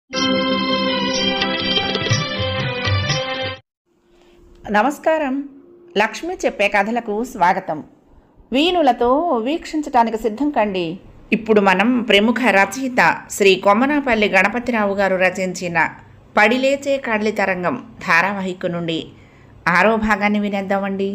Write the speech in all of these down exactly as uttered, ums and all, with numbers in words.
నమస్కారం. లక్ష్మి చెప్పే కథలకు స్వాగతం. వీణులతో వీక్షించటానికి సిద్ధం కండి. ఇప్పుడు మనం ప్రముఖ రచయిత శ్రీ కొమ్మనాపల్లి గణపతిరావు గారు రచించిన పడిలేచే కడలి తరంగం ధారావాహిక నుండి ఆరో భాగాన్ని వినేద్దామండి.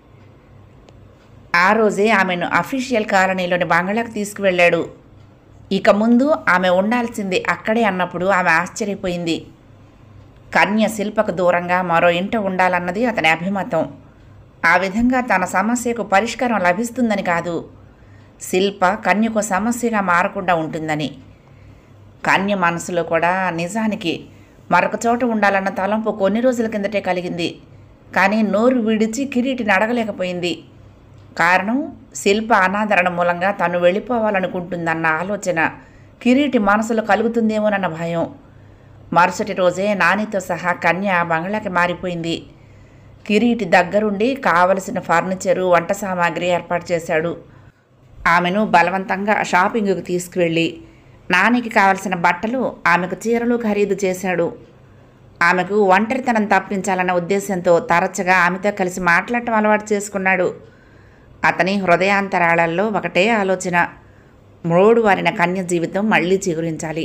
ఆ రోజే ఆమెను అఫీషియల్ కాలనీలోని బంగళాకు తీసుకువెళ్ళాడు. ఇక ముందు ఆమె ఉండాల్సింది అక్కడే అన్నప్పుడు ఆమె ఆశ్చర్యపోయింది. కన్య శిల్పకు దూరంగా మరో ఇంట ఉండాలన్నది అతని అభిమతం. ఆ విధంగా తన సమస్యకు పరిష్కారం లభిస్తుందని కాదు, శిల్ప కన్యకు సమస్యగా మారకుండా ఉంటుందని. కన్య మనసులో కూడా నిజానికి మరొక చోట ఉండాలన్న తలంపు కొన్ని రోజుల కిందటే కలిగింది. కానీ నోరు విడిచి కిరీటిని అడగలేకపోయింది. కారణం, శిల్ప అనాదరణ మూలంగా తను వెళ్ళిపోవాలనుకుంటుందన్న ఆలోచన కిరీటి మనసులో కలుగుతుందేమోనన్న భయం. మరుసటి రోజే నానితో సహా కన్య బంగ్లాకి మారిపోయింది. కిరీటి దగ్గరుండి కావలసిన ఫర్నిచరు, వంట సామాగ్రి ఏర్పాటు చేశాడు. ఆమెను బలవంతంగా షాపింగ్కు తీసుకువెళ్ళి నానికి కావలసిన బట్టలు, ఆమెకు చీరలు ఖరీదు చేశాడు. ఆమెకు ఒంటరితనం తప్పించాలన్న ఉద్దేశంతో తరచుగా ఆమెతో కలిసి మాట్లాడటం అలవాటు చేసుకున్నాడు. అతని హృదయాంతరాళాల్లో ఒకటే ఆలోచన, మ్రోడు వారిన కన్య జీవితం మళ్లీ చిగురించాలి.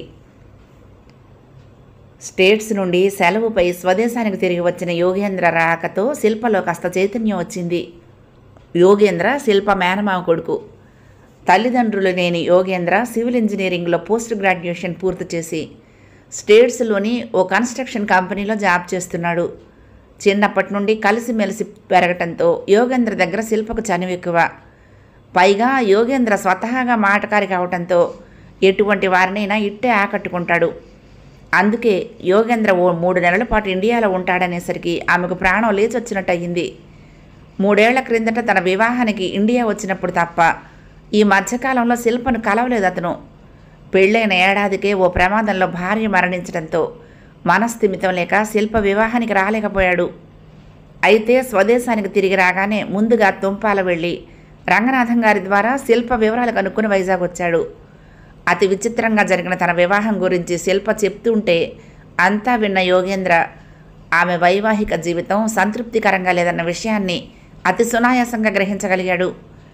స్టేట్స్ నుండి సెలవుపై స్వదేశానికి తిరిగి వచ్చిన యోగేంద్ర రాకతో శిల్పలో కాస్త చైతన్యం వచ్చింది. యోగేంద్ర శిల్ప మేనమామ కొడుకు. తల్లిదండ్రులు లేని యోగేంద్ర సివిల్ ఇంజనీరింగ్లో పోస్ట్ గ్రాడ్యుయేషన్ పూర్తి చేసి స్టేట్స్లోని ఓ కన్స్ట్రక్షన్ కంపెనీలో జాబ్ చేస్తున్నాడు. చిన్నప్పటి నుండి కలిసిమెలిసి పెరగటంతో యోగేంద్ర దగ్గర శిల్పకు చనువు ఎక్కువ. పైగా యోగేంద్ర స్వతహాగా మాటకారి కావటంతో ఎటువంటి వారినైనా ఇట్టే ఆకట్టుకుంటాడు. అందుకే యోగేంద్ర ఓ మూడు నెలల పాటు ఇండియాలో ఉంటాడనేసరికి ఆమెకు ప్రాణం లేచొచ్చినట్టు అయ్యింది. మూడేళ్ల క్రిందట తన వివాహానికి ఇండియా వచ్చినప్పుడు తప్ప ఈ మధ్యకాలంలో శిల్పను కలవలేదు అతను. పెళ్ళైన ఏడాదికే ఓ ప్రమాదంలో భార్య మరణించడంతో మనస్థిమితం లేక శిల్ప వివాహానికి రాలేకపోయాడు. అయితే స్వదేశానికి తిరిగి రాగానే ముందుగా తుంపాల వెళ్ళి రంగనాథం గారి ద్వారా శిల్ప వివరాలు కనుక్కుని వైజాగ్ వచ్చాడు. అతి విచిత్రంగా జరిగిన తన వివాహం గురించి శిల్ప చెప్తుంటే అంతా విన్న యోగేంద్ర ఆమె వైవాహిక జీవితం సంతృప్తికరంగా లేదన్న విషయాన్ని అతి సునాయాసంగా గ్రహించగలిగాడు.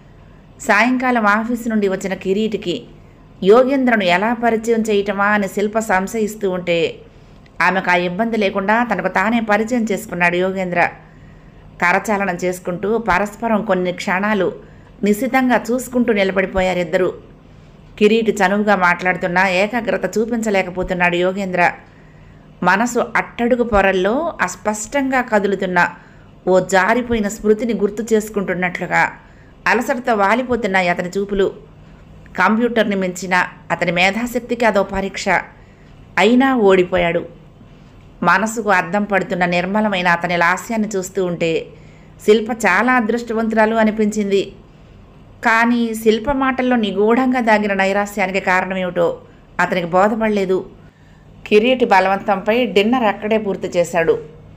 సాయంకాలం ఆఫీసు నుండి వచ్చిన కిరీటికి యోగేంద్రను ఎలా పరిచయం చేయటమా అని శిల్ప సంశయిస్తూ ఉంటే ఆమెకు ఆ ఇబ్బంది లేకుండా తనకు తానే పరిచయం చేసుకున్నాడు యోగేంద్ర. కరచాలనం చేసుకుంటూ పరస్పరం కొన్ని క్షణాలు నిశితంగా చూసుకుంటూ నిలబడిపోయారిద్దరూ. కిరీటి చనువుగా మాట్లాడుతున్నా ఏకాగ్రత చూపించలేకపోతున్నాడు యోగేంద్ర. మనసు అట్టడుగు పొరల్లో అస్పష్టంగా కదులుతున్న ఓ జారిపోయిన స్మృతిని గుర్తు చేసుకుంటున్నట్లుగా అలసటతో వాలిపోతున్నాయి అతని చూపులు. కంప్యూటర్ని మించిన అతని మేధాశక్తికి అదో పరీక్ష. అయినా ఓడిపోయాడు. మనసుకు అద్దం పడుతున్న నిర్మలమైన అతని లాస్యాన్ని చూస్తూ ఉంటే శిల్ప చాలా అదృష్టవంతురాలు అనిపించింది. కానీ శిల్ప మాటల్లో నిగూఢంగా దాగిన నైరాస్యానికి కారణమేమిటో అతనికి బోధపడలేదు. కిరీటి బలవంతంపై డిన్నర్ అక్కడే పూర్తి చేశాడు.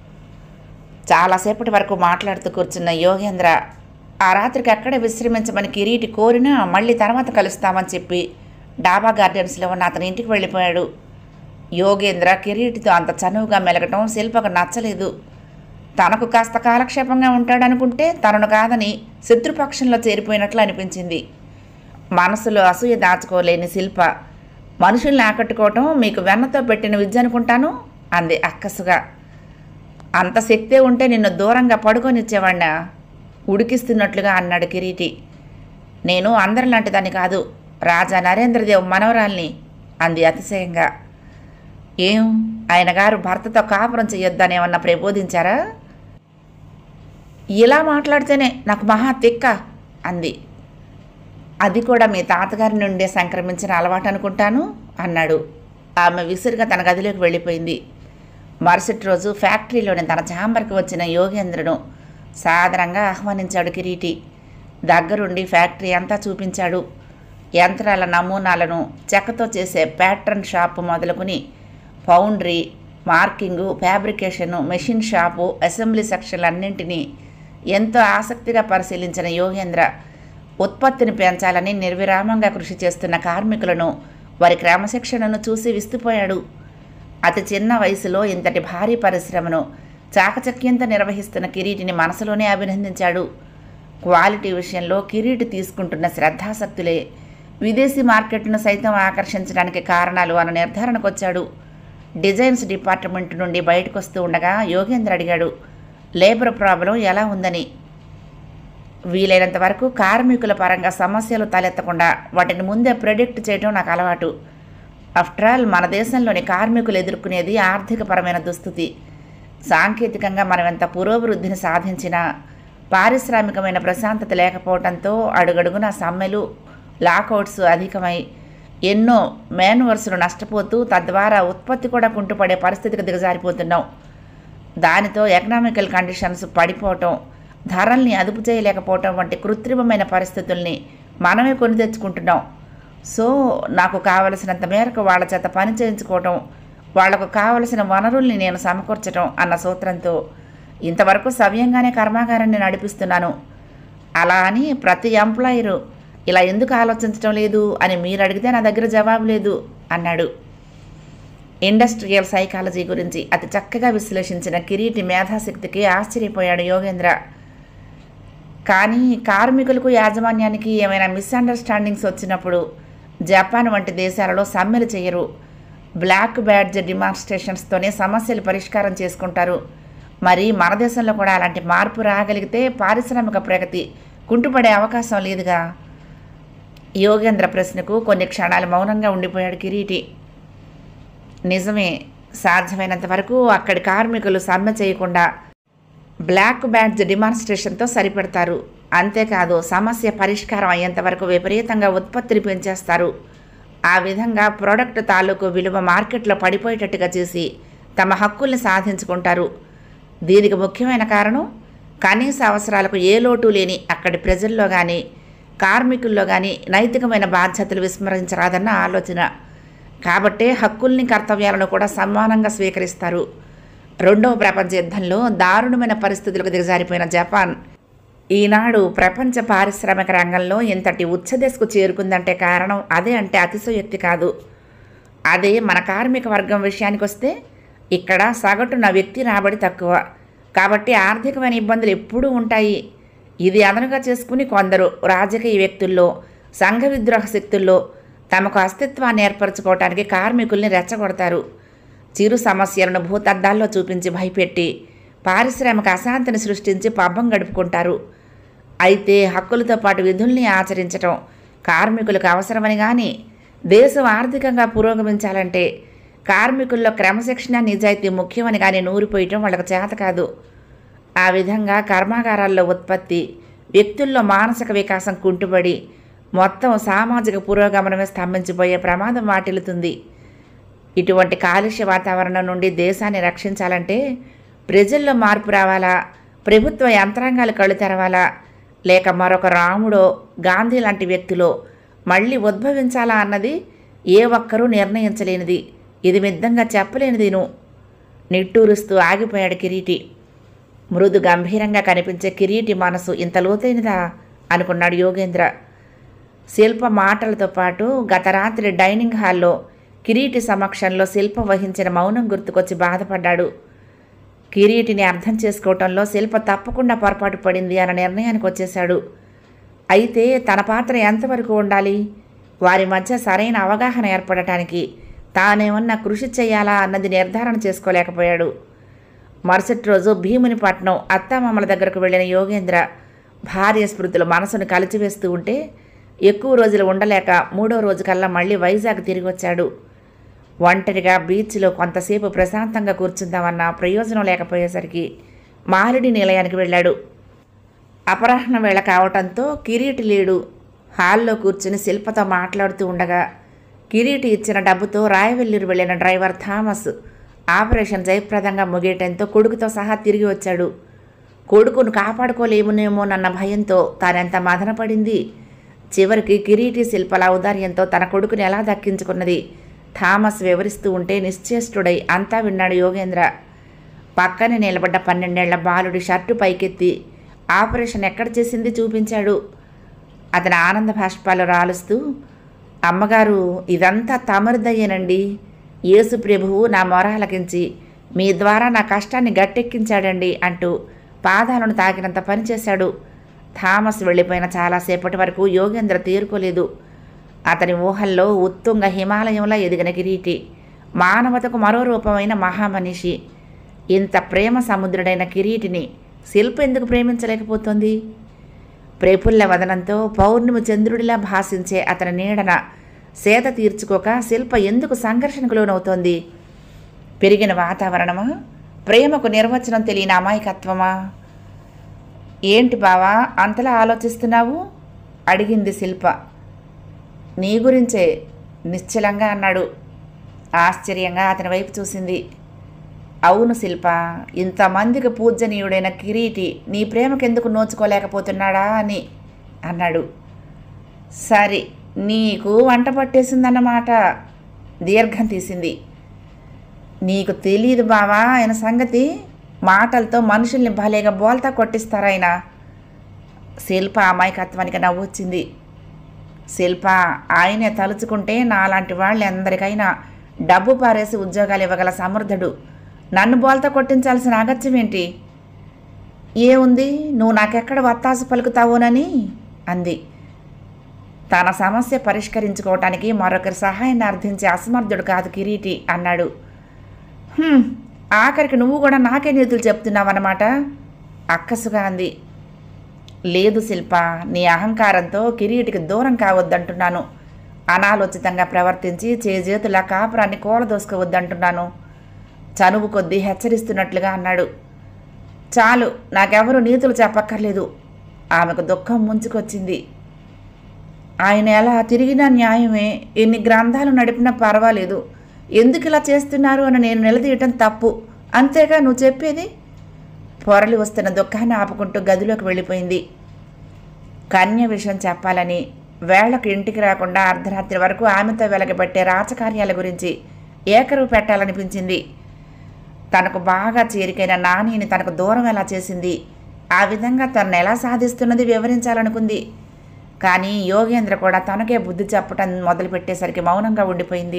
చాలాసేపటి వరకు మాట్లాడుతూ కూర్చున్న యోగేంద్ర ఆ రాత్రికి అక్కడే విశ్రమించమని కిరీటి కోరినా మళ్ళీ తర్వాత కలుస్తామని చెప్పి డాబా గార్డెన్స్లో ఉన్న అతని ఇంటికి వెళ్ళిపోయాడు. యోగేంద్ర కిరీటితో అంత చనువుగా మెలగటం శిల్పకు నచ్చలేదు. తనకు కాస్త కాలక్షేపంగా ఉంటాడనుకుంటే తనను కాదని శత్రుపక్షంలో చేరిపోయినట్లు అనిపించింది. మనసులో అసూయ దాచుకోలేని శిల్ప, మనుషుల్ని ఆకట్టుకోవటం మీకు వెన్నతో పెట్టిన విద్య అనుకుంటాను అంది అక్కసుగా. అంత శక్తే ఉంటే నిన్ను దూరంగా పడుకొనిచ్చేవాణ్ణా ఉడికిస్తున్నట్లుగా అన్నాడు కిరీటి. నేను అందరిలాంటి దాన్ని కాదు, రాజా నరేంద్రదేవ్ మనవరాల్ని అంది అతిశయంగా. ఏం, ఆయన గారు భర్తతో కాపురం చెయ్యొద్దనేమన్నా ప్రబోధించారా? ఇలా మాట్లాడితేనే నాకు మహా తిక్క అంది. అది కూడా మీ తాతగారి నుండే సంక్రమించిన అలవాటు అనుకుంటాను అన్నాడు. ఆమె విసురుగా తన గదిలోకి వెళ్ళిపోయింది. మరుసటి రోజు ఫ్యాక్టరీలోని తన ఛాంబర్కి వచ్చిన యోగేంద్రను సాదరంగా ఆహ్వానించాడు కిరీటి. దగ్గరుండి ఫ్యాక్టరీ అంతా చూపించాడు. యంత్రాల నమూనాలను, చెక్కతో చేసే ప్యాట్రన్ షాపు మొదలుకొని foundry, marking, fabrication, machine shop, assembly సెక్షన్లన్నింటినీ ఎంతో ఆసక్తిగా పరిశీలించిన యోగేంద్ర ఉత్పత్తిని పెంచాలని నిర్విరామంగా కృషి చేస్తున్న కార్మికులను, వారి క్రమశిక్షణను చూసి విస్తుపోయాడు. అతి చిన్న వయసులో ఇంతటి భారీ పరిశ్రమను చాకచక్యంతో నిర్వహిస్తున్న కిరీటిని మనసులోనే అభినందించాడు. క్వాలిటీ విషయంలో కిరీటి తీసుకుంటున్న శ్రద్ధాసక్తులే విదేశీ మార్కెట్ను సైతం ఆకర్షించడానికి కారణాలు అన్న నిర్ధారణకు వచ్చాడు. డిజైన్స్ డిపార్ట్మెంట్ నుండి బయటకు వస్తూ ఉండగా యోగేంద్ర అడిగాడు, లేబర్ ప్రాబ్లం ఎలా ఉందని. వీలైనంత వరకు కార్మికుల పరంగా సమస్యలు తలెత్తకుండా వాటిని ముందే ప్రెడిక్ట్ చేయడం నాకు అలవాటు. ఆఫ్టర్ ఆల్ మన దేశంలోని కార్మికులు ఎదుర్కొనేది ఆర్థికపరమైన దుస్థితి. సాంకేతికంగా మనం ఎంత పురోభివృద్ధిని సాధించినా పారిశ్రామికమైన ప్రశాంతత లేకపోవడంతో అడుగడుగున సమ్మెలు, లాకౌట్స్ అధికమై ఎన్నో మేన్వర్స్ను నష్టపోతూ తద్వారా ఉత్పత్తి కూడా కుంటుపడే పరిస్థితికి దిగజారిపోతున్నాం. దానితో ఎకనామికల్ కండిషన్స్ పడిపోవటం, ధరల్ని అదుపు చేయలేకపోవటం వంటి కృత్రిమమైన పరిస్థితుల్ని మనమే కొని తెచ్చుకుంటున్నాం. సో నాకు కావలసినంత మేరకు వాళ్ళ చేత పని చేయించుకోవటం, వాళ్లకు కావలసిన వనరుల్ని నేను సమకూర్చటం అన్న సూత్రంతో ఇంతవరకు సవ్యంగానే కర్మాగారాన్ని నడిపిస్తున్నాను. అలా అని ప్రతి ఎంప్లాయరు ఇలా ఎందుకు ఆలోచించడం లేదు అని మీరు అడిగితే నా దగ్గర జవాబు లేదు అన్నాడు. ఇండస్ట్రియల్ సైకాలజీ గురించి అతి చక్కగా విశ్లేషించిన కిరీటి మేధాశక్తికి ఆశ్చర్యపోయాడు యోగేంద్ర. కానీ కార్మికులకు యాజమాన్యానికి ఏమైనా మిస్అండర్స్టాండింగ్స్ వచ్చినప్పుడు జపాన్ వంటి దేశాలలో సమ్మెలు చేయరు. బ్లాక్ బ్యాడ్జ్ డిమాన్స్ట్రేషన్స్తోనే సమస్యలు పరిష్కారం చేసుకుంటారు. మరి మన దేశంలో కూడా అలాంటి మార్పు రాగలిగితే పారిశ్రామిక ప్రగతి కుంటుపడే అవకాశం లేదుగా. యోగేంద్ర ప్రశ్నకు కొన్ని క్షణాలు మౌనంగా ఉండిపోయాడు కిరీటి. నిజమే, సాధ్యమైనంత వరకు అక్కడి కార్మికులు సమ్మె చేయకుండా బ్లాక్ బ్యాడ్జ్ డిమాన్స్ట్రేషన్తో సరిపెడతారు. అంతేకాదు సమస్య పరిష్కారం అయ్యేంత వరకు విపరీతంగా ఉత్పత్తిని పెంచేస్తారు. ఆ విధంగా ప్రోడక్ట్ తాలూకు విలువ మార్కెట్లో పడిపోయేటట్టుగా చేసి తమ హక్కుల్ని సాధించుకుంటారు. దీనికి ముఖ్యమైన కారణం కనీస అవసరాలకు ఏ లోటు లేని అక్కడి ప్రజల్లో కానీ కార్మికుల్లో కానీ నైతికమైన బాధ్యతలు విస్మరించరాదన్న ఆలోచన. కాబట్టే హక్కుల్ని కర్తవ్యాలను కూడా సమానంగా స్వీకరిస్తారు. రెండవ ప్రపంచ యుద్ధంలో దారుణమైన పరిస్థితులకు దిగజారిపోయిన జపాన్ ఈనాడు ప్రపంచ పారిశ్రామిక రంగంలో ఇంతటి ఉచ్చదశకు చేరుకుందంటే కారణం అదే అంటే అతిశయోక్తి కాదు. అదే మన కార్మిక వర్గం విషయానికి వస్తే ఇక్కడ సగటున వ్యక్తి రాబడి తక్కువ. కాబట్టి ఆర్థికమైన ఇబ్బందులు ఎప్పుడూ ఉంటాయి. ఇది అదనుగా చేసుకుని కొందరు రాజకీయ వ్యక్తుల్లో, సంఘ విద్రోహ శక్తుల్లో తమకు అస్తిత్వాన్ని ఏర్పరచుకోవటానికి కార్మికుల్ని రెచ్చగొడతారు. చిరు సమస్యలను భూతద్దాల్లో చూపించి భయపెట్టి పారిశ్రామిక అశాంతిని సృష్టించి పబ్బం గడుపుకుంటారు. అయితే హక్కులతో పాటు విధుల్ని ఆచరించటం కార్మికులకు అవసరమని కానీ దేశం ఆర్థికంగా పురోగమించాలంటే కార్మికుల్లో క్రమశిక్షణ, నిజాయితీ ముఖ్యమని కానీ నూరిపోయటం వాళ్ళకు చేత కాదు. ఆ విధంగా కర్మాగారాల్లో ఉత్పత్తి, వ్యక్తుల్లో మానసిక వికాసం కుంటుబడి మొత్తం సామాజిక పురోగమనమే స్తంభించిపోయే ప్రమాదం వాటిల్లుతుంది. ఇటువంటి కాలుష్య వాతావరణం నుండి దేశాన్ని రక్షించాలంటే ప్రజల్లో మార్పు రావాలా, ప్రభుత్వ యంత్రాంగాలు కళ్ళు తెరవాలా, లేక మరొక రాముడో గాంధీ లాంటి వ్యక్తులో మళ్ళీ ఉద్భవించాలా అన్నది ఏ ఒక్కరూ నిర్ణయించలేనిది. ఇది మిద్దంగా చెప్పలేనిదిను. నిట్టూరుస్తూ ఆగిపోయాడు కిరీటి. మృదు గంభీరంగా కనిపించే కిరీటి మనసు ఇంత లోతైనదా అనుకున్నాడు యోగేంద్ర. శిల్ప మాటలతో పాటు గత రాత్రి డైనింగ్ హాల్లో కిరీటి సమక్షంలో శిల్ప వహించిన మౌనం గుర్తుకొచ్చి బాధపడ్డాడు. కిరీటిని అర్థం చేసుకోవటంలో శిల్ప తప్పకుండా పొరపాటు పడింది అన్న నిర్ణయానికి వచ్చేశాడు. అయితే తన పాత్ర ఎంతవరకు ఉండాలి, వారి మధ్య సరైన అవగాహన ఏర్పడటానికి తానేమన్నా కృషి చేయాలా అన్నది నిర్ధారణ చేసుకోలేకపోయాడు. మరుసటి రోజు భీమునిపట్నం అత్తామామల దగ్గరకు వెళ్ళిన యోగేంద్ర భార్య స్మృతులు మనసును కలిచివేస్తూ ఉంటే ఎక్కువ రోజులు ఉండలేక మూడో రోజు కల్లా మళ్ళీ వైజాగ్ తిరిగి వచ్చాడు. ఒంటరిగా బీచ్లో కొంతసేపు ప్రశాంతంగా కూర్చుందామన్న ప్రయోజనం లేకపోయేసరికి మాలిడి నిలయానికి వెళ్ళాడు. అపరాహ్న వేళ కావటంతో కిరీటి లేడు. హాల్లో కూర్చుని శిల్పతో మాట్లాడుతూ ఉండగా కిరీటి ఇచ్చిన డబ్బుతో రాయవెల్లూరు వెళ్ళిన డ్రైవర్ థామస్ ఆపరేషన్ జయప్రదంగా ముగియటంతో కొడుకుతో సహా తిరిగి వచ్చాడు. కొడుకును కాపాడుకోలేమునేమోనన్న భయంతో తానెంత మదనపడింది. చివరికి కిరీటి శిల్పల ఔదార్యంతో తన కొడుకుని ఎలా దక్కించుకున్నది థామస్ వివరిస్తూ ఉంటే నిశ్చేష్టుడై అంతా విన్నాడు యోగేంద్ర. పక్కనే నిలబడ్డ పన్నెండేళ్ల బాలుడి షర్టు పైకెత్తి ఆపరేషన్ ఎక్కడ చేసింది చూపించాడు. అతని ఆనంద భాష్పాలు రాలుస్తూ, అమ్మగారు ఇదంతా తమరిదయ్యేనండి, యేసు ప్రభువు నా మొరాలకించి మీ ద్వారా నా కష్టాన్ని గట్టెక్కించాడండి అంటూ పాదాలను తాకినంత పనిచేశాడు. థామస్ వెళ్ళిపోయిన చాలాసేపటి వరకు యోగేంద్ర తేరుకోలేదు. అతని ఊహల్లో ఉత్తుంగ హిమాలయంలో ఎదిగిన కిరీటి, మానవతకు మరో రూపమైన మహామనిషి. ఇంత ప్రేమ సముద్రుడైన కిరీటిని శిల్ప ఎందుకు ప్రేమించలేకపోతుంది? ప్రేపుల్ల వదనంతో పౌర్ణమి చంద్రుడిలా భాషించే అతని నీడన సేద తీర్చుకోక శిల్ప ఎందుకు సంఘర్షణకు లోనవుతోంది? పెరిగిన వాతావరణమా? ప్రేమకు నిర్వచనం తెలియని అమాయకత్వమా? ఏంటి బావా అంతలా ఆలోచిస్తున్నావు? అడిగింది శిల్ప. నీ గురించే నిశ్చలంగా అన్నాడు. ఆశ్చర్యంగా అతని వైపు చూసింది. అవును శిల్ప, ఇంతమందికి పూజనీయుడైన కిరీటి నీ ప్రేమకెందుకు నోచుకోలేకపోతున్నాడా అని అన్నాడు. సరే, నీకు వంట పట్టేసిందన్నమాట. దీర్ఘం తీసింది. నీకు తెలియదు బావా ఆయన సంగతి. మాటలతో మనుషుల్ని భలేగా బోల్తా కొట్టిస్తారాయన. శిల్ప అమాయకత్వానికి నవ్వొచ్చింది. శిల్ప, ఆయనే తలుచుకుంటే నాలాంటి వాళ్ళు ఎందరికైనా డబ్బు పారేసి ఉద్యోగాలు ఇవ్వగల సమర్థుడు. నన్ను బోల్తా కొట్టించాల్సిన అగత్యం ఏంటి? ఏముంది, నువ్వు నాకెక్కడ వత్తాసు పలుకుతావోనని అంది. తన సమస్య పరిష్కరించుకోవటానికి మరొకరి సహాయాన్ని అర్థించే అసమర్థుడు కాదు కిరీటి అన్నాడు. ఆఖరికి నువ్వు కూడా నాకే నీతులు చెప్తున్నావన్నమాట అక్కసుగా అంది. లేదు శిల్ప, నీ అహంకారంతో కిరీటికి దూరం కావద్దంటున్నాను. అనాలోచితంగా ప్రవర్తించి చేజేతుల కాపురాన్ని కూలదోసుకోవద్దంటున్నాను. చనువు కొద్దీ హెచ్చరిస్తున్నట్లుగా అన్నాడు. చాలు, నాకెవరూ నీతులు చెప్పక్కర్లేదు. ఆమెకు దుఃఖం ముంచుకొచ్చింది. ఆయన ఎలా తిరిగినా న్యాయమే. ఎన్ని గ్రంథాలు నడిపినా పర్వాలేదు. ఎందుకు ఇలా చేస్తున్నారు అని నేను నిలదీయటం తప్పు. అంతేగా నువ్వు చెప్పేది? పొరలి వస్తున్న దుఃఖాన్ని ఆపుకుంటూ గదిలోకి వెళ్ళిపోయింది. కన్య విషయం చెప్పాలని, వేళకు ఇంటికి రాకుండా అర్ధరాత్రి వరకు ఆమెతో వెలగబట్టే రాచకార్యాల గురించి ఏకరువు పెట్టాలనిపించింది. తనకు బాగా చేరికైన నానిని తనకు దూరం ఎలా చేసింది, ఆ విధంగా తనను ఎలా సాధిస్తున్నది వివరించాలనుకుంది. కానీ యోగేంద్ర కూడా తనకే బుద్ధి చెప్పటం మొదలుపెట్టేసరికి మౌనంగా ఉండిపోయింది.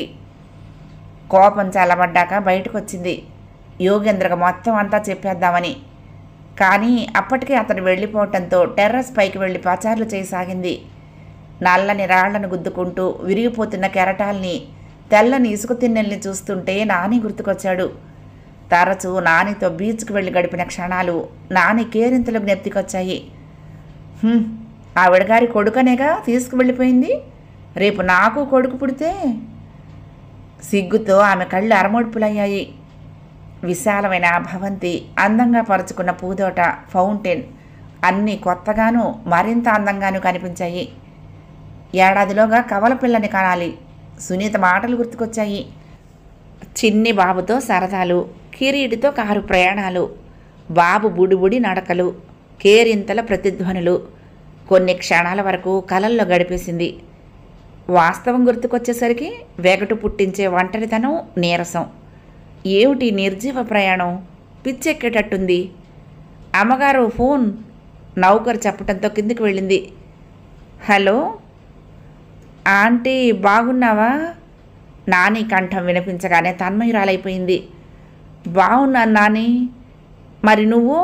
కోపం చల్లబడ్డాక బయటకు వచ్చింది యోగేంద్రకు మొత్తం అంతా చెప్పేద్దామని. కానీ అప్పటికే అతను వెళ్ళిపోవటంతో టెర్రస్ పైకి వెళ్ళి పచారులు చేయసాగింది. నల్లని రాళ్లను గుద్దుకుంటూ విరిగిపోతున్న కెరటాల్ని, తెల్లని ఇసుక తిన్నెల్ని చూస్తుంటే నాని గుర్తుకొచ్చాడు. తరచూ నానితో బీచ్కి వెళ్ళి గడిపిన క్షణాలు నాని కేరింతలకు నెత్తికొచ్చాయి. ఆవిడగారి కొడుకనేగా తీసుకువెళ్ళిపోయింది. రేపు నాకు కొడుకు పుడితే? సిగ్గుతో ఆమె కళ్ళు అరమొడుపులయ్యాయి. విశాలమైన ఆ భవంతి, అందంగా పరుచుకున్న పూదోట, ఫౌంటైన్ అన్నీ కొత్తగానూ మరింత అందంగానూ కనిపించాయి. ఏడాదిలోగా కవల పిల్లని కనాలి. సునీత మాటలు గుర్తుకొచ్చాయి. చిన్ని బాబుతో సరదాలు, కిరీటితో కారు ప్రయాణాలు, బాబు బుడిబుడి నడకలు, కేరింతల ప్రతిధ్వనులు. కొన్ని క్షణాల వరకు కలల్లో గడిపేసింది. వాస్తవం గుర్తుకొచ్చేసరికి వెగటు పుట్టించే ఒంటరితనం, నీరసం. ఏమిటి నిర్జీవ ప్రయాణం? పిచ్చెక్కేటట్టుంది. అమ్మగారు ఫోన్ నౌకరు చెప్పటంతో కిందికి వెళ్ళింది. హలో ఆంటీ, బాగున్నావా? నాని కంఠం వినిపించగానే తన్మయురాలైపోయింది. బాగున్నాను నాని. మరి నువ్వు?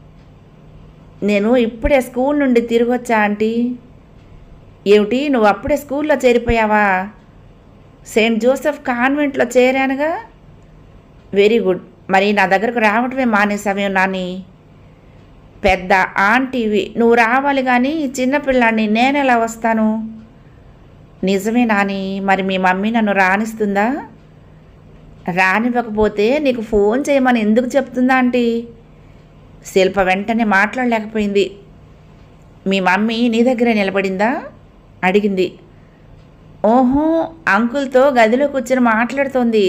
నేను ఇప్పుడే స్కూల్ నుండి తిరిగొచ్చా ఆంటీ. ఏమిటి, నువ్వు అప్పుడే స్కూల్లో చేరిపోయావా? సెయింట్ జోసెఫ్ కాన్వెంట్లో చేరానుగా. Very good. మరి నా దగ్గరకు రావటమే మానేసావే నాని? పెద్ద ఆంటీవి, నువ్వు రావాలి కానీ చిన్నపిల్లాన్ని నేనెలా వస్తాను? నిజమే నాని. మరి మీ మమ్మీ నన్ను రానిస్తుందా? రానివ్వకపోతే నీకు ఫోన్ చేయమని ఎందుకు చెప్తుందా ఆంటీ? శిల్ప వెంటనే మాట్లాడలేకపోయింది. మీ మమ్మీ నీ దగ్గరే నిలబడిందా అడిగింది. ఓహో, అంకుల్తో గదిలో కూర్చొని మాట్లాడుతోంది.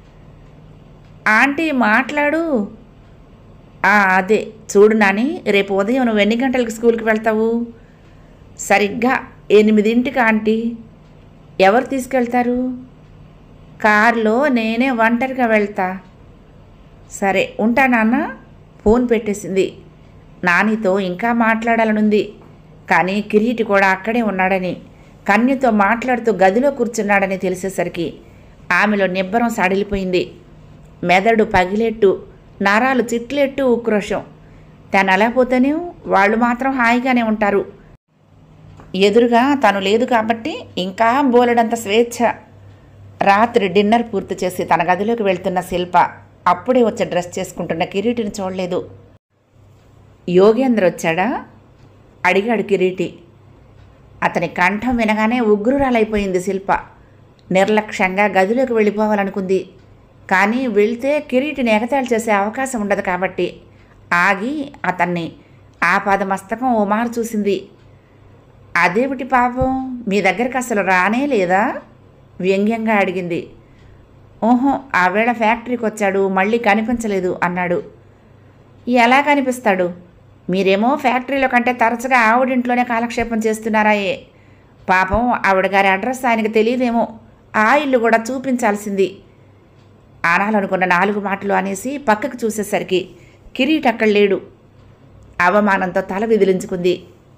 ఆంటీ మాట్లాడు. అదే చూడు నాని, రేపు ఉదయం నువ్వు ఎన్ని గంటలకు స్కూల్కి వెళ్తావు? సరిగ్గా ఎనిమిదింటికి ఆంటీ. ఎవరు తీసుకెళ్తారు? కారులో నేనే ఒంటరిగా వెళ్తా. సరే ఉంటా నాన్న. ఫోన్ పెట్టేసింది. నానితో ఇంకా మాట్లాడాలనుంది. కానీ కిరీటి కూడా అక్కడే ఉన్నాడని, కన్యతో మాట్లాడుతూ గదిలో కూర్చున్నాడని తెలిసేసరికి ఆమెలో నిబ్బరం సడిలిపోయింది. మెదడు పగిలేట్టు, నరాలు చిట్లేట్టు ఉక్రోషం. తను అలా పోతేనే వాళ్ళు మాత్రం హాయిగానే ఉంటారు. ఎదురుగా తను లేదు కాబట్టి ఇంకా బోలెడంత స్వేచ్ఛ. రాత్రి డిన్నర్ పూర్తి చేసి తన గదిలోకి వెళ్తున్న శిల్ప అప్పుడే వచ్చి డ్రెస్ చేసుకుంటున్న కిరీటిని చూడలేదు. యోగేంద్ర వచ్చాడా అడిగాడు కిరీటి. అతని కంఠం వినగానే ఉగ్రురాలైపోయింది శిల్ప. నిర్లక్ష్యంగా గదిలోకి వెళ్ళిపోవాలనుకుంది. కానీ వెళ్తే కిరీటిని ఎగతాళి చేసే అవకాశం ఉండదు కాబట్టి ఆగి అతన్ని ఆపాదమస్తకం ఓ మారు చూసింది. అదేమిటి పాపం, మీ దగ్గరికి అసలు రానే లేదా? వ్యంగ్యంగా అడిగింది. ఓహో, ఆ వేళ ఫ్యాక్టరీకి వచ్చాడు, మళ్ళీ కనిపించలేదు అన్నాడు. ఎలా కనిపిస్తాడు? మీరేమో ఫ్యాక్టరీలో కంటే తరచుగా ఆవిడింట్లోనే కాలక్షేపం చేస్తున్నారాయే. పాపం ఆవిడ గారి అడ్రస్ ఆయనకి తెలియదేమో, ఆ ఇల్లు కూడా చూపించాల్సింది అనాలనుకున్న నాలుగు మాటలు అనేసి పక్కకు చూసేసరికి కిరీట్ అక్కడ లేడు. అవమానంతో తల విదిలించుకుంది.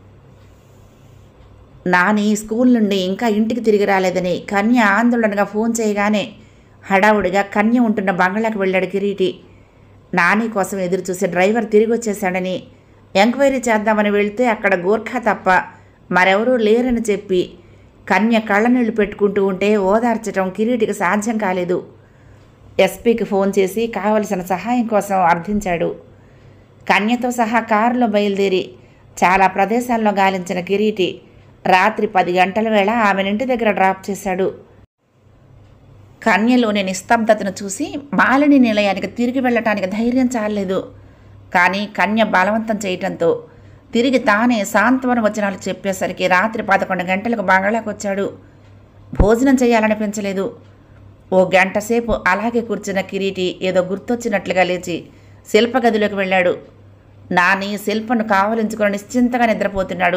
నాని స్కూల్ నుండి ఇంకా ఇంటికి తిరిగి రాలేదని కన్య ఆందోళనగా ఫోన్ చేయగానే హడావుడిగా కన్య ఉంటున్న బంగ్లాకి వెళ్ళాడు కిరీటి. నాని కోసం ఎదురు చూసి డ్రైవర్ తిరిగి వచ్చేశాడని ఎంక్వైరీ చేద్దామని వెళ్తే అక్కడ గోర్ఖా తప్ప మరెవరూ లేరని చెప్పి కన్య కళ్ళనీళ్లు పెట్టుకుంటూ ఉంటే ఓదార్చడం కిరీటికి సాధ్యం కాలేదు. ఎస్పీకి ఫోన్ చేసి కావలసిన సహాయం కోసం అర్థించాడు. కన్యతో సహా కారులో బయలుదేరి చాలా ప్రదేశాల్లో గాలించిన కిరీటి రాత్రి పది గంటల వేళ ఆమెనింటి దగ్గర డ్రాప్ చేశాడు. కన్యలోని నిస్తబ్దతను చూసి మాలిని నిలయానికి తిరిగి వెళ్ళటానికి ధైర్యం చాలలేదు. కానీ కన్య బలవంతం చేయటంతో తిరిగి తానే సాంత్వన వచనాలు చెప్పేసరికి రాత్రి పదకొండు గంటలకు బంగ్లాకు వచ్చాడు. భోజనం చేయాలనిపించలేదు. ఓ గంట సేపు అలాగే కూర్చున్న కిరీటి ఏదో గుర్తొచ్చినట్లుగా లేచి శిల్ప గదిలోకి వెళ్ళాడు. నాని శిల్పను కావలించుకొని నిశ్చింతగా నిద్రపోతున్నాడు.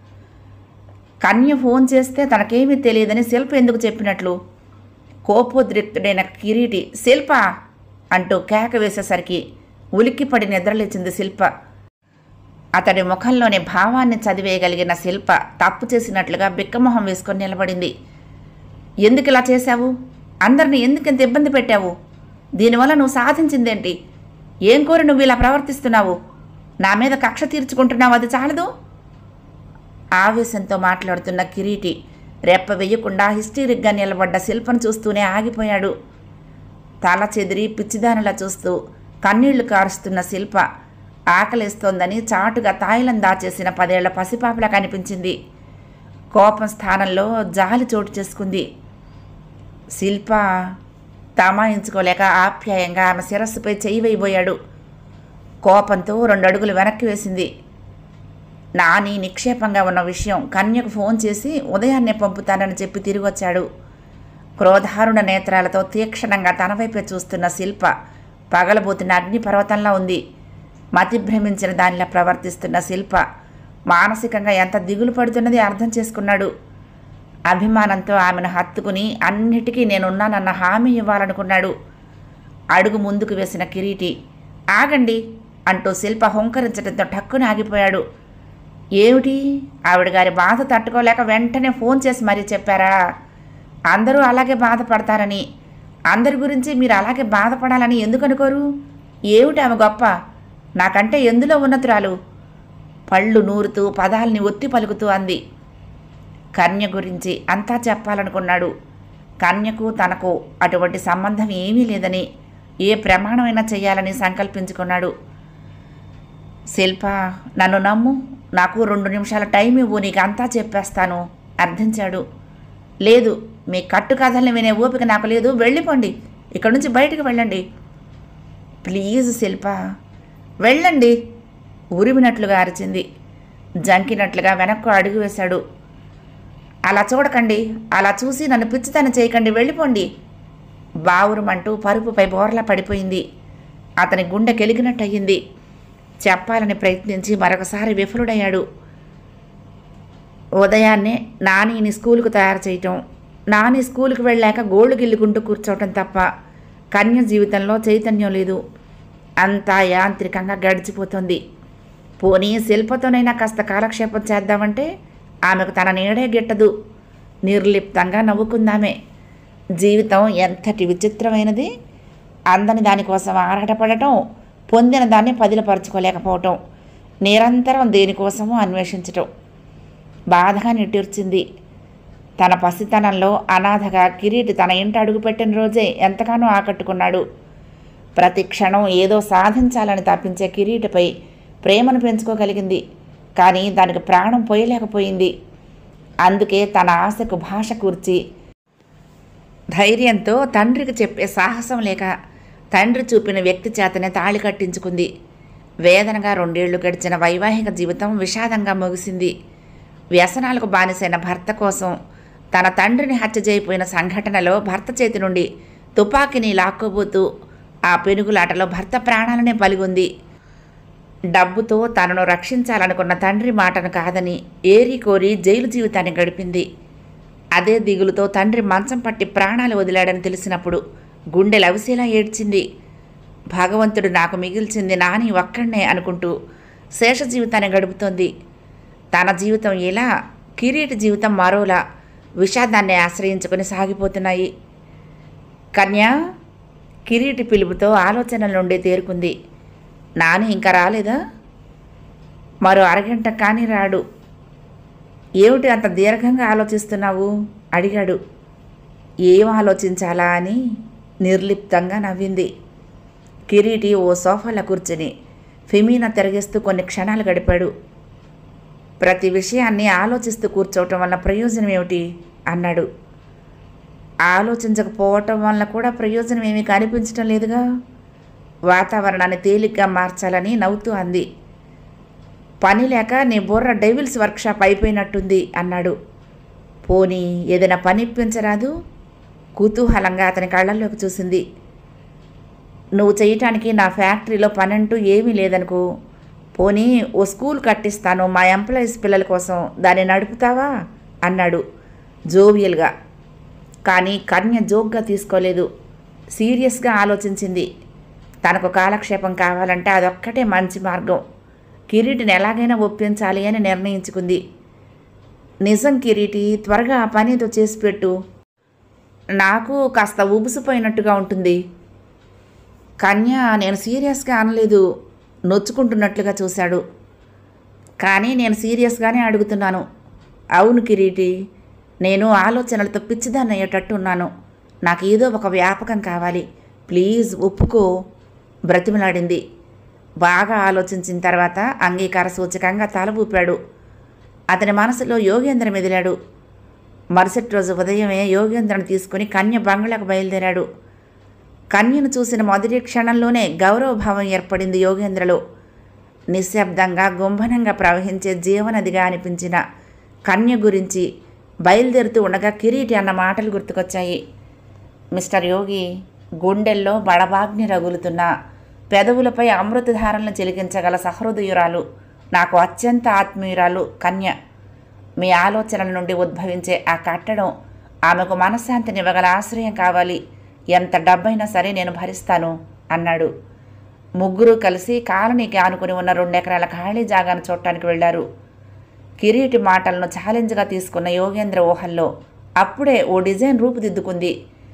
కన్య ఫోన్ చేస్తే తనకేమీ తెలియదని శిల్ప ఎందుకు చెప్పినట్లు? కోపోద్రిక్తుడైన కిరీటి శిల్ప అంటూ కేక వేసేసరికి ఉలిక్కిపడి నిద్రలేచింది శిల్ప. అతడి ముఖంలోని భావాన్ని చదివేయగలిగిన శిల్ప తప్పు చేసినట్లుగా బిక్కమొహం వేసుకొని నిలబడింది. ఎందుకు ఇలా చేశావు? అందరిని ఎందుకింత ఇబ్బంది పెట్టావు? దీనివల్ల నువ్వు సాధించిందేంటి? ఏం కోరి నువ్వు ఇలా ప్రవర్తిస్తున్నావు? నా మీద కక్ష తీర్చుకుంటున్నావు, అది చాలదు? ఆవేశంతో మాట్లాడుతున్న కిరీటి రెప్ప వెయ్యకుండా హిస్టీరిక్గా నిలబడ్డ శిల్పను చూస్తూనే ఆగిపోయాడు. తల చెదిరి పిచ్చిదానిలా చూస్తూ కన్నీళ్లు కారుస్తున్న శిల్ప ఆకలేస్తోందని చాటుగా తాయిలం దాచేసిన పదేళ్ల పసిపాపలా కనిపించింది. కోపం స్థానంలో జాలి చోటు చేసుకుంది. శిల్ప తమాయించుకోలేక ఆప్యాయంగా ఆమె శిరస్సుపై చెయ్యి వేయబోయాడు. కోపంతో రెండు అడుగులు వెనక్కి వేసింది. నాని నిక్షేపంగా ఉన్న విషయం కన్యకు ఫోన్ చేసి ఉదయాన్నే పంపుతానని చెప్పి తిరిగి వచ్చాడు. క్రోధారుణ నేత్రాలతో తీక్షణంగా తన వైపే చూస్తున్న శిల్ప పగలబోతున్న అగ్నిపర్వతంలా ఉంది. మతి భ్రమించిన దానిలా ప్రవర్తిస్తున్న శిల్ప మానసికంగా ఎంత దిగులు పడుతున్నది అర్థం చేసుకున్నాడు. అభిమానంతో ఆమెను హత్తుకుని అన్నిటికీ నేనున్నానన్న హామీ ఇవ్వాలనుకున్నాడు. అడుగు ముందుకు వేసిన కిరీటి ఆగండి అంటూ శిల్ప హుంకరించడంతో టక్కున ఆగిపోయాడు. ఏమిటి? ఆవిడ గారి బాధ తట్టుకోలేక వెంటనే ఫోన్ చేసి మరీ చెప్పారా? అందరూ అలాగే బాధపడతారని, అందరి గురించి మీరు అలాగే బాధపడాలని ఎందుకు అనుకోరు? ఏమిటి ఆమె గొప్ప? నాకంటే ఎందులో ఉన్నతురాలు? పళ్ళు నూరుతూ పదాల్ని ఒత్తి పలుకుతూ అంది. కన్య గురించి అంతా చెప్పాలనుకున్నాడు. కన్యకు తనకు అటువంటి సంబంధం ఏమీ లేదని, ఏ ప్రమాణమైనా చేయాలని సంకల్పించుకున్నాడు. శిల్ప, నన్ను నమ్ము, నాకు రెండు నిమిషాల టైం ఇవ్వు, నీకు అంతా చెప్పేస్తాను అర్థించాడు. లేదు, మీ కట్టు కథల్ని వినే ఓపిక నాకు లేదు, వెళ్ళిపోండి, ఇక్కడి నుంచి బయటకు వెళ్ళండి. ప్లీజ్ శిల్ప, వెళ్ళండి ఉరిమినట్లుగా అరిచింది. జంకినట్లుగా వెనక్కు అడుగు వేశాడు. అలా చూడకండి, అలా చూసి నన్ను పిచ్చితనం చేయకండి, వెళ్ళిపోండి. బావురుమంటూ పరుపుపై బోర్లా పడిపోయింది. అతని గుండె కెలిగినట్టయింది. చెప్పాలని ప్రయత్నించి మరొకసారి విఫలుడయ్యాడు. ఉదయాన్నే నానిని స్కూలుకు తయారు చేయటం, నాని స్కూలుకు వెళ్ళాక గోళ్ళు గిల్లుకుంటూ కూర్చోవటం తప్ప కన్య జీవితంలో చైతన్యం లేదు. అంతా యాంత్రికంగా గడిచిపోతుంది. పోనీ శిల్పతోనైనా కాస్త కాలక్షేపం చేద్దామంటే ఆమెకు తన నీడే గిట్టదు. నిర్లిప్తంగా నవ్వుకుందామే. జీవితం ఎంతటి విచిత్రమైనది. అందని దానికోసం ఆరాటపడటం, పొందిన దాన్ని పదిలపరచుకోలేకపోవటం, నిరంతరం దేనికోసమో అన్వేషించటం. బాధగా నిట్టూర్చింది. తన పసితనంలో అనాథగా కిరీటి తన ఇంట అడుగుపెట్టిన రోజే ఎంతగానో ఆకట్టుకున్నాడు. ప్రతి క్షణం ఏదో సాధించాలని తప్పించే కిరీటిపై ప్రేమను పెంచుకోగలిగింది. కానీ దానికి ప్రాణం పోయలేకపోయింది. అందుకే తన ఆశకు భాష కూర్చి ధైర్యంతో తండ్రికి చెప్పే సాహసం లేక తండ్రి చూపిన వ్యక్తి చేతనే తాళి కట్టించుకుంది. వేదనగా రెండేళ్లు గడిచిన వైవాహిక జీవితం విషాదంగా ముగిసింది. వ్యసనాలకు బానిసైన భర్త కోసం తన తండ్రిని హత్య చేయపోయిన సంఘటనలో భర్త చేతి నుండి తుపాకీని లాక్కోబోతూ ఆ పెనుగులాటలో భర్త ప్రాణాలనే బలిగొంది. డబ్బుతో తనను రక్షించాలనుకున్న తండ్రి మాటను కాదని ఏరి కోరి జైలు జీవితాన్ని గడిపింది. అదే దిగులుతో తండ్రి మంచం పట్టి ప్రాణాలు వదిలాడని తెలిసినప్పుడు గుండె లవిసేలా ఏడ్చింది. భగవంతుడు నాకు మిగిల్చింది నాని ఒక్కడనే అనుకుంటూ శేష జీవితాన్ని గడుపుతోంది. తన జీవితం ఇలా, కిరీటి జీవితం మరోలా విషాదాన్ని ఆశ్రయించుకుని సాగిపోతున్నాయి. కన్యా కిరీటి పిలుపుతో ఆలోచనల నుండి తేరుకుంది. నాని ఇంకా రాలేదా? మరో అరగంట కానీ రాడు. ఏమిటి అంత దీర్ఘంగా ఆలోచిస్తున్నావు అడిగాడు. ఏం ఆలోచించాలా అని నిర్లిప్తంగా నవ్వింది. కిరీటి ఓ సోఫాలో కూర్చుని ఫెమీనా తిరగేస్తూ కొన్ని క్షణాలు గడిపాడు. ప్రతి విషయాన్ని ఆలోచిస్తూ కూర్చోవటం వల్ల ప్రయోజనం ఏమిటి అన్నాడు. ఆలోచించకపోవటం వల్ల కూడా ప్రయోజనం ఏమీ కనిపించటం లేదుగా. వాతావరణాన్ని తేలిగ్గా మార్చాలని నవ్వుతూ అంది. పని లేక నీ బుర్ర డెవిల్స్ వర్క్షాప్ అయిపోయినట్టుంది అన్నాడు. పోనీ ఏదైనా పని ఇప్పించరాదు? కుతూహలంగా అతని కళ్ళల్లోకి చూసింది. నువ్వు చేయటానికి నా ఫ్యాక్టరీలో పనంటూ ఏమీ లేదనుకో. పోనీ ఓ స్కూల్ కట్టిస్తాను మా ఎంప్లాయీస్ పిల్లల కోసం, దాన్ని నడుపుతావా అన్నాడు జోవియల్గా. కానీ కన్య జోక్గా తీసుకోలేదు. సీరియస్గా ఆలోచించింది. తనకు కాలక్షేపం కావాలంటే అదొక్కటే మంచి మార్గం. కిరీటిని ఎలాగైనా ఒప్పించాలి అని నిర్ణయించుకుంది. నిజం కిరీటి, త్వరగా ఆ పనితో చేసి పెట్టు. నాకు కాస్త ఉబుసిపోయినట్టుగా ఉంటుంది. కన్య నేను సీరియస్గా అనలేదు, నొచ్చుకుంటున్నట్లుగా చూశాడు. కానీ నేను సీరియస్గానే అడుగుతున్నాను. అవును కిరీటి, నేను ఆలోచనలతో పిచ్చిదాన్ని అయ్యేటట్టు ఉన్నాను. నాకు ఏదో ఒక వ్యాపకం కావాలి, ప్లీజ్ ఒప్పుకో బ్రతిమలాడింది. బాగా ఆలోచించిన తర్వాత అంగీకార సూచకంగా తల ఊపాడు. అతని మనసులో యోగేంద్ర మెదిలాడు. మరుసటి రోజు ఉదయమే యోగేంద్రను తీసుకుని కన్య బంగ్లాకు బయలుదేరాడు. కన్యను చూసిన మొదటి క్షణంలోనే గౌరవభావం ఏర్పడింది యోగేంద్రలో. నిశ్శబ్దంగా గుంభనంగా ప్రవహించే జీవనదిగా అనిపించిన కన్య గురించి బయలుదేరుతూ ఉండగా కిరీటి అన్న మాటలు గుర్తుకొచ్చాయి. మిస్టర్ యోగి, గుండెల్లో బడబాగ్ని రగులుతున్న పెదవులపై అమృతధారలను చిలికించగల సహృదయురాలు, నాకు అత్యంత ఆత్మీయురాలు కన్య. మీ ఆలోచనల నుండి ఉద్భవించే ఆ కట్టడం ఆమెకు మనశ్శాంతినివ్వగల ఆశ్రయం కావాలి. ఎంత డబ్బైనా సరే నేను భరిస్తాను అన్నాడు. ముగ్గురు కలిసి కాలనీకి ఆనుకుని ఉన్న రెండెకరాల ఖాళీ జాగాను చూడటానికి వెళ్లారు. కిరీటి మాటలను ఛాలెంజ్గా తీసుకున్న యోగేంద్ర ఊహల్లో అప్పుడే ఓ డిజైన్ రూపుదిద్దుకుంది.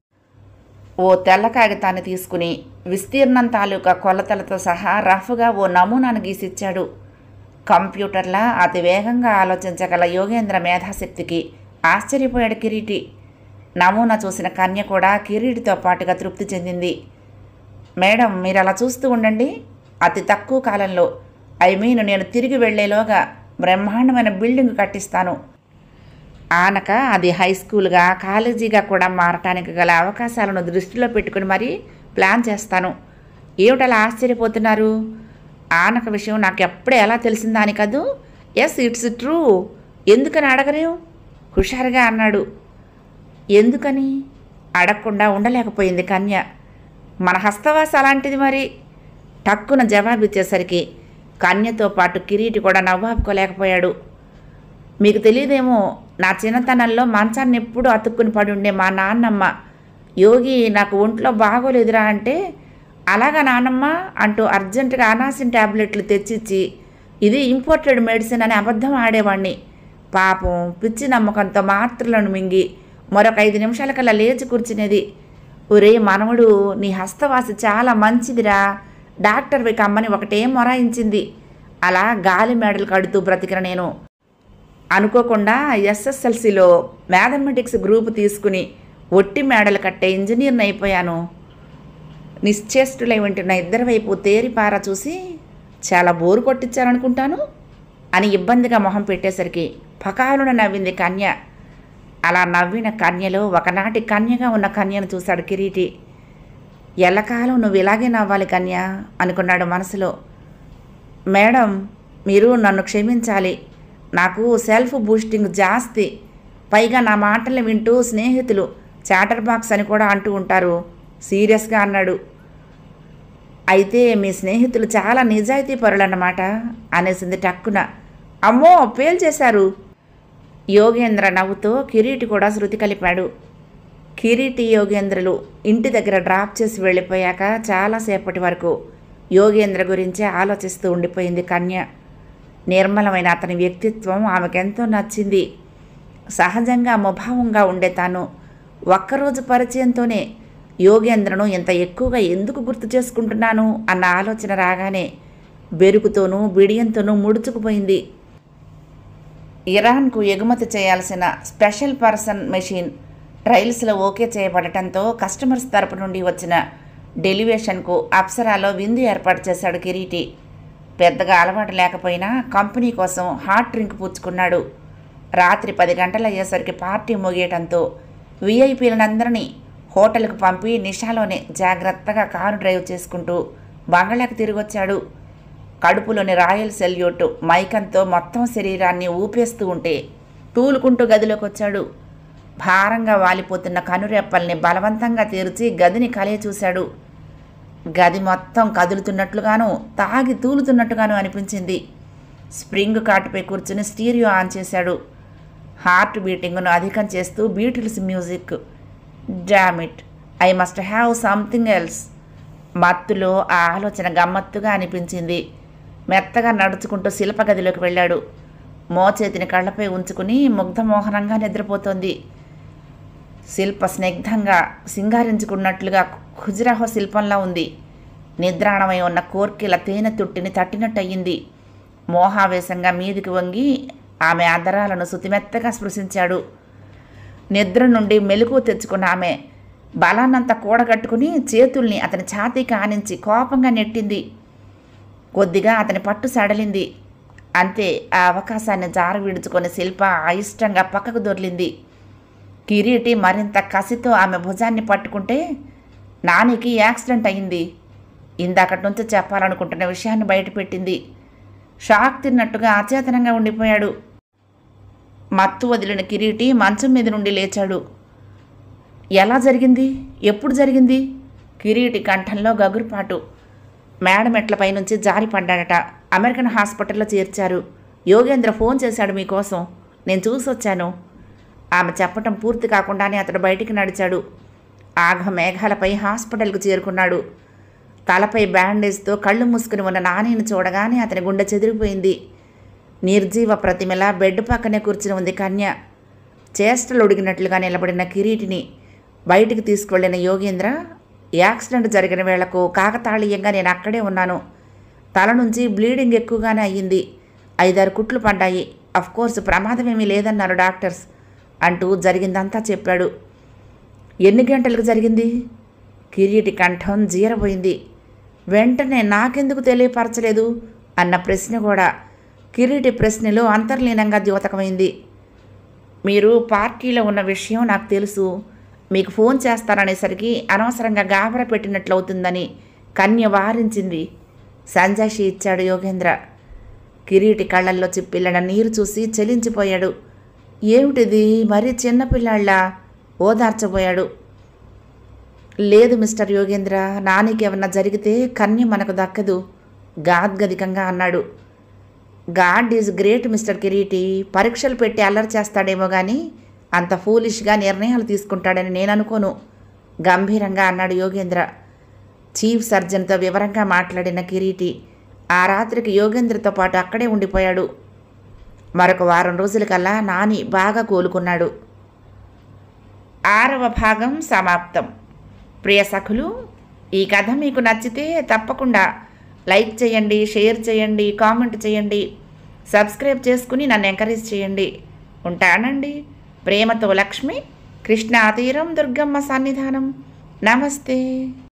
ఓ తెల్ల కాగితాన్ని తీసుకుని విస్తీర్ణం తాలూకా కొలతలతో సహా రఫ్గా ఓ నమూనాను గీసిచ్చాడు. కంప్యూటర్లా అతి వేగంగా ఆలోచించగల యోగేంద్ర మేధాశక్తికి ఆశ్చర్యపోయాడు కిరీటి. నమూనా చూసిన కన్య కూడా కిరీటితో పాటుగా తృప్తి చెందింది. మేడం, మీరు అలా చూస్తూ ఉండండి. అతి తక్కువ కాలంలో, ఐ మీన్ నేను తిరిగి వెళ్లేలోగా బ్రహ్మాండమైన బిల్డింగ్ కట్టిస్తాను. ఆనక అది హై స్కూల్గా, కాలేజీగా కూడా మారటానికి గల అవకాశాలను దృష్టిలో పెట్టుకుని మరీ ప్లాన్ చేస్తాను. ఏమిటలా ఆశ్చర్యపోతున్నారు? ఆనక విషయం నాకు ఎప్పుడే ఎలా తెలిసిందాని కదూ? Yes, it's true. ఎందుకని అడగరు? హుషారుగా అన్నాడు. ఎందుకని అడగకుండా ఉండలేకపోయింది కన్య. మన హస్తవాస అలాంటిది మరి. టక్కున జవాబిచ్చేసరికి కన్యతో పాటు కిరీటి కూడా నవ్వాపుకోలేకపోయాడు. మీకు తెలియదేమో, నా చిన్నతనంలో మంచాన్ని ఎప్పుడు అతుక్కుని పడి ఉండే మా నాన్నమ్మ, యోగి నాకు ఒంట్లో బాగోలేదురా అంటే, అలాగా నాన్నమ్మ అంటూ అర్జెంటుగా అనాసిన్ ట్యాబ్లెట్లు తెచ్చిచ్చి ఇది ఇంపోర్టెడ్ మెడిసిన్ అని అబద్ధం ఆడేవాణ్ణి. పాపం పిచ్చి నమ్మకంతో మాత్రలను మింగి మరొక ఐదు నిమిషాలకల్లా లేచి కూర్చునేది. ఒరే మనవడు, నీ హస్తవాసి చాలా మంచిదిరా, డాక్టర్వి కమ్మని ఒకటే మొరాయించింది. అలా గాలి మేడలు కడుతూ బ్రతికిన నేను అనుకోకుండా ఎస్ఎస్ఎల్సిలో మ్యాథమెటిక్స్ గ్రూప్ తీసుకుని ఒట్టి మేడలు కట్టే ఇంజనీర్ని అయిపోయాను. నిశ్చేష్టులై వింటున్న ఇద్దరి వైపు తేరిపారా చూసి, చాలా బోరు కొట్టించారనుకుంటాను అని ఇబ్బందిగా మొహం పెట్టేసరికి పకాలున నవ్వింది కన్య. అలా నవ్విన కన్యలో ఒకనాటి కన్యగా ఉన్న కన్యను చూశాడు కిరీటి. ఎల్లకాలం నువ్వు ఇలాగే నవ్వాలి కన్య అనుకున్నాడు మనసులో. మేడం, మీరు నన్ను క్షమించాలి, నాకు సెల్ఫ్ బూస్టింగ్ జాస్తి, పైగా నా మాటలు వింటూ స్నేహితులు చాటర్ బాక్స్ అని కూడా అంటూ ఉంటారు సీరియస్గా అన్నాడు. అయితే మీ స్నేహితులు చాలా నిజాయితీ పరులన్నమాట అనేసింది టక్కున. అమ్మో పేల్చేశారు. యోగేంద్ర నవ్వుతో కిరీటి కూడా శృతి కలిపాడు. కిరీటి యోగేంద్రలు ఇంటి దగ్గర డ్రాప్ చేసి వెళ్ళిపోయాక చాలాసేపటి వరకు యోగేంద్ర గురించే ఆలోచిస్తూ ఉండిపోయింది కన్య. నిర్మలమైన అతని వ్యక్తిత్వం ఆమెకెంతో నచ్చింది. సహజంగా ముభావంగా ఉండే తాను ఒక్కరోజు పరిచయంతోనే యోగేంద్రను ఇంత ఎక్కువగా ఎందుకు గుర్తు చేసుకుంటున్నాను అన్న ఆలోచన రాగానే బెరుకుతోనూ బిడియంతోనూ ముడుచుకుపోయింది. ఇరాన్కు ఎగుమతి చేయాల్సిన స్పెషల్ పర్సన్ మెషిన్ ట్రయల్స్లో ఓకే చేయబడటంతో కస్టమర్స్ తరపు నుండి వచ్చిన డెలివేషన్కు అప్సరాలో విందు ఏర్పాటు చేశాడు కిరీటి. పెద్దగా అలవాటు లేకపోయినా కంపెనీ కోసం హాట్ డ్రింక్ పుచ్చుకున్నాడు. రాత్రి పది గంటలు అయ్యేసరికి పార్టీ ముగియటంతో వీఐపీలందరినీ హోటల్కు పంపి నిషాలోనే జాగ్రత్తగా కారు డ్రైవ్ చేసుకుంటూ బంగళాకు తిరిగొచ్చాడు. కడుపులోని రాయల్ సెల్యూట్ మైకంతో మొత్తం శరీరాన్ని ఊపేస్తూ ఉంటే తూలుకుంటూ గదిలోకి వచ్చాడు. భారంగా వాలిపోతున్న కనురెప్పల్ని బలవంతంగా తెరిచి గదిని కలయ చూశాడు. గది మొత్తం కదులుతున్నట్లుగాను తాగి తూలుతున్నట్టుగాను అనిపించింది. స్ప్రింగ్ కాటుపై కూర్చుని స్టీరియో ఆన్ చేశాడు. హార్ట్ బీటింగ్ను అధికం చేస్తూ Beatles music. Dammit, I must have something else. మత్తులో ఆ ఆలోచన గమ్మత్తుగా అనిపించింది. మెత్తగా నడుచుకుంటూ శిల్ప గదిలోకి వెళ్ళాడు. మోచేతిని కళ్ళపై ఉంచుకుని ముగ్ధమోహనంగా నిద్రపోతోంది. శిల్ప స్నిగ్ధంగా సింగారించుకున్నట్లుగా ఖుజురాహో శిల్పంలా ఉంది. నిద్రాణమై ఉన్న కోర్కెల తేనె తుట్టిని తట్టినట్టయింది. మోహావేశంగా మీదికి వంగి ఆమె అదరాలను శుతిమెత్తగా స్పృశించాడు. నిద్ర నుండి మెలకువ తెచ్చుకున్న ఆమె బలాన్నంతా కూడగట్టుకుని చేతుల్ని అతని ఛాతీకి ఆనించి కోపంగా నెట్టింది. కొద్దిగా అతని పట్టు సడలింది. అంతే, ఆ అవకాశాన్ని జార విడుచుకొని శిల్ప అయిష్టంగా పక్కకు దొర్లింది. కిరీటి మరింత కసితో ఆమె భుజాన్ని పట్టుకుంటే, నానికి యాక్సిడెంట్ అయింది, ఇందాకటి నుంచి చెప్పాలనుకుంటున్న విషయాన్ని బయటపెట్టింది. షాక్ తిన్నట్టుగా అచేతనంగా ఉండిపోయాడు. మత్తు వదిలిన కిరీటి మంచం మీద నుండి లేచాడు. ఎలా జరిగింది, ఎప్పుడు జరిగింది? కిరీటి కంఠంలో గగురుపాటు. మేడ మెట్లపై నుంచి జారి పడ్డాడట. అమెరికన్ హాస్పిటల్లో చేర్చారు. యోగేంద్ర ఫోన్ చేశాడు మీకోసం, నేను చూసొచ్చాను. ఆమె చెప్పటం పూర్తి కాకుండానే అతడు బయటికి నడిచాడు. ఆఘ మేఘాలపై హాస్పిటల్కు చేరుకున్నాడు. తలపై బ్యాండేజ్తో కళ్ళు మూసుకుని ఉన్న నానిని చూడగానే అతని గుండె చెదిరిపోయింది. నిర్జీవ ప్రతిమలా బెడ్ పక్కనే కూర్చుని ఉంది కన్య. చేష్టలు ఉడిగినట్లుగా నిలబడిన కిరీటిని బయటికి తీసుకువెళ్ళిన యోగేంద్ర, యాక్సిడెంట్ జరిగిన వేళకు కాకతాళీయంగా నేను అక్కడే ఉన్నాను. తల నుంచి బ్లీడింగ్ ఎక్కువగానే అయ్యింది. ఐదారు కుట్లు పడ్డాయి. అఫ్కోర్స్ ప్రమాదమేమీ లేదన్నారు డాక్టర్స్ అంటూ జరిగిందంతా చెప్పాడు. ఎన్ని గంటలకు జరిగింది? కిరీటి కంఠం జీరబోయింది. వెంటనే నాకెందుకు తెలియపరచలేదు అన్న ప్రశ్న కూడా కిరీటి ప్రశ్నలో అంతర్లీనంగా ద్యోతకమైంది. మీరు పార్టీలో ఉన్న విషయం నాకు తెలుసు, మీకు ఫోన్ చేస్తారనేసరికి అనవసరంగా గాబరా పెట్టినట్లవుతుందని కన్య వారించింది. సంజాషి ఇచ్చాడు యోగేంద్ర. కిరీటి కళ్ళల్లో చిప్పిల్లడ నీరు చూసి చలించిపోయాడు. ఏమిటిది, మరీ చిన్నపిల్లాళ్ళ ఓదార్చబోయాడు. లేదు మిస్టర్ యోగేంద్ర, నానికేమన్నా జరిగితే కన్య మనకు దక్కదు గాద్గదికంగా అన్నాడు. God is great mister Kiriti. పరీక్షలు పెట్టి అల్లరి చేస్తాడేమో కానీ అంత ఫూలిష్గా నిర్ణయాలు తీసుకుంటాడని నేను అనుకోను గంభీరంగా అన్నాడు యోగేంద్ర. చీఫ్ సర్జన్తో వివరంగా మాట్లాడిన కిరీటి ఆ రాత్రికి యోగేంద్రతో పాటు అక్కడే ఉండిపోయాడు. మరొక వారం రోజులకల్లా నాని బాగా కోలుకున్నాడు. ఆరవ భాగం సమాప్తం. ప్రియ సఖులు, ఈ కథ మీకు నచ్చితే తప్పకుండా లైక్ చేయండి, షేర్ చేయండి, కామెంట్ చేయండి, సబ్స్క్రైబ్ చేసుకుని నన్ను ఎంకరేజ్ చేయండి. ఉంటానండి. ప్రేమతో లక్ష్మి, కృష్ణా తీరం, దుర్గమ్మ సన్నిధానం. నమస్తే.